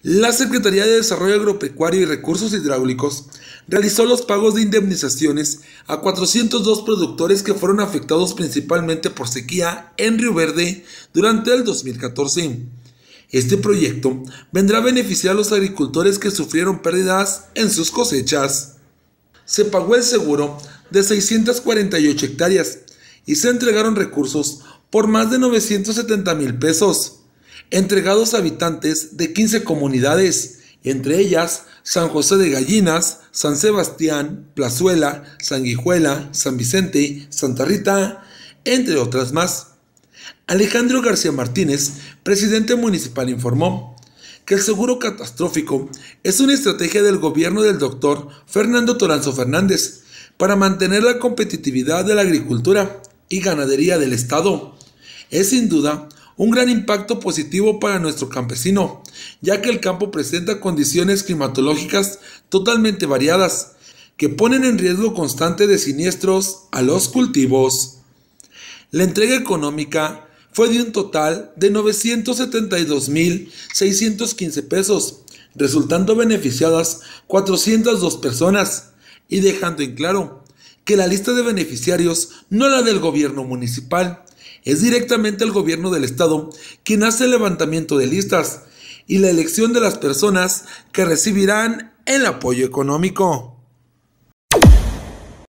La Secretaría de Desarrollo Agropecuario y Recursos Hidráulicos realizó los pagos de indemnizaciones a 402 productores que fueron afectados principalmente por sequía en Río Verde durante el 2014. Este proyecto vendrá a beneficiar a los agricultores que sufrieron pérdidas en sus cosechas. Se pagó el seguro de 648 hectáreas y se entregaron recursos por más de 970,000 pesos, entregados a habitantes de 15 comunidades, entre ellas San José de Gallinas, San Sebastián, Plazuela, Sanguijuela, San Vicente, Santa Rita, entre otras más. Alejandro García Martínez, presidente municipal, informó que el seguro catastrófico es una estrategia del gobierno del doctor Fernando Toranzo Fernández para mantener la competitividad de la agricultura y ganadería del estado. Es sin duda un gran impacto positivo para nuestro campesino, ya que el campo presenta condiciones climatológicas totalmente variadas, que ponen en riesgo constante de siniestros a los cultivos. La entrega económica fue de un total de 972,615 pesos, resultando beneficiadas 402 personas, y dejando en claro que la lista de beneficiarios no es la del gobierno municipal, es directamente el gobierno del estado quien hace el levantamiento de listas y la elección de las personas que recibirán el apoyo económico.